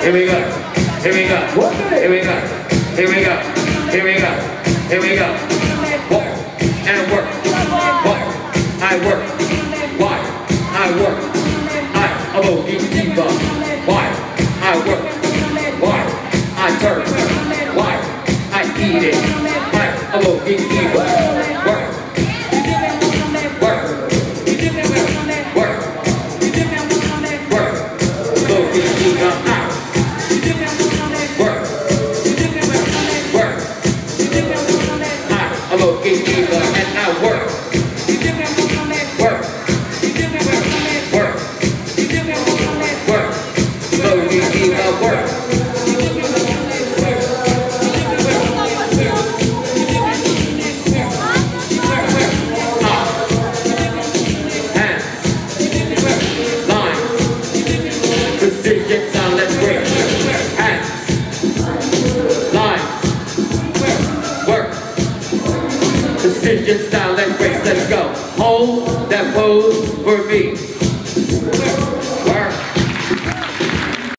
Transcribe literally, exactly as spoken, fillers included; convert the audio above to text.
Here we go. Here we go. Here we go. Here we go. Here we go. Here we go. Walk and work. Walk. I work. Why? I work. I am a bookkeeper. Why? I work. Why? I turn. Why? I eat it. Why? I'm a bookkeeper. Work. Work. Work. Work. Bookkeeper. Out. Work. Work. I'm a bookkeeper and I work. Work. Work. Work. Bookkeeper. Work. Precision, silent break. Hands. Lines. Work. Precision, silent break. Let's go. Hold that pose for me.